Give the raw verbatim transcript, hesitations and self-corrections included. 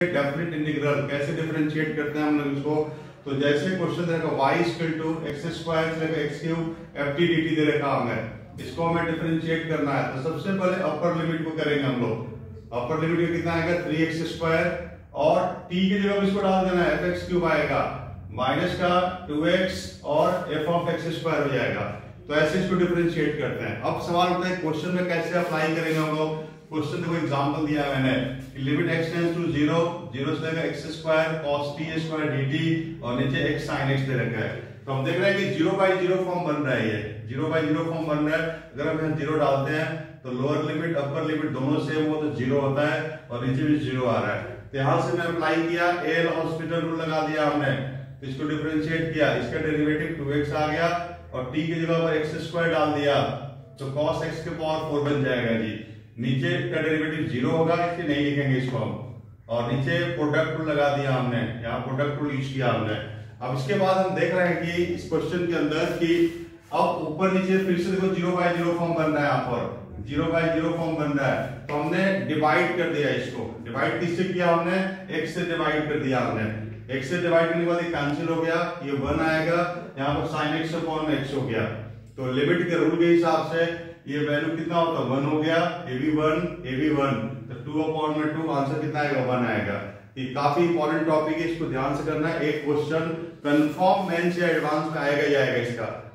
Definite integral कैसे differentiate करते हैं हम लोग इसको। तो जैसे क्वेश्चन दे रखा y equal to x square से लेकर x cube f t d t दे रखा हमें, इसको हमें डिफरेंशिएट करना है। तो सबसे पहले अपर लिमिट को करेंगे हम लोग। अपर लिमिट का कितना आएगा थ्री एक्स स्क्वायर, और t की जगह इसको डाल देना है एफ एक्स क्यूब आएगा, माइनस का टू एक्स और एफ ऑफ एक्स स्क्वायर हो जाएगा। तो ऐसे इसको डिफरेंशिएट करते हैं। अब सवाल उठता है क्वेश्चन में कैसे अप्लाई करेंगे हम लोग। क्वेश्चन देखो एग्जांपल दिया है मैंने, limit x tends to zero, zero से लेकर x square cos t square dt और नीचे x sin x दे रखा है। तो हम देख रहे हैं कि जीरो बाई जीरो फॉर्म बन रहा है, ये जीरो बाई जीरो फॉर्म बन रहा है। अगर हम यहाँ जीरो डालते हैं तो लोअर लिमिट अपर लिमिट दोनों सेम हो तो जीरो होता है और नीचे भी जीरो आ रहा है। तो यहाँ से मैं अप्लाई किया एल हॉस्पिटल रूल लगा दिया हमने, इसको डिफरेंशिएट किया, इसका डेरिवेटिव टू एक्स आ गया और t की जगह पर x स्क्वायर डाल दिया तो cos x के पावर फोर बन जाएगा जी। नीचे का डेरिवेटिव जीरो होगा, इसलिए नहीं लिखेंगे इसको हम, और नीचे प्रोडक्ट रूल लगा दिया हमने, यहाँ प्रोडक्ट रूल यूज किया हमने। अब इसके बाद हम देख रहे हैं कि इस क्वेश्चन के अंदर कि अब ऊपर नीचे फिर से देखो जीरो बाय जीरो फॉर्म बन रहा है, यहाँ पर जीरो बाय जीरो फॉर्म बन रहा है। तो हमने डिवाइड कर दिया इसको, डिवाइड किससे किया हमने, x से डिवाइड कर दिया हमने। x से डिवाइड करने के बाद ये कैंसिल हो गया, ये वन आएगा, यहाँ पर sin x अपॉन x हो गया। तो लिमिट के रूल के हिसाब से ये वैल्यू कितना होता है, वन हो गया, a b one, a b one, तो टू अपॉन में टू, आंसर कितना आएगा, वन आएगा। ये काफी इंपॉर्टेंट टॉपिक है, इसको ध्यान से करना है। एक क्वेश्चन कंफर्म मेंस या एडवांस में आएगा ही आएगा इसका।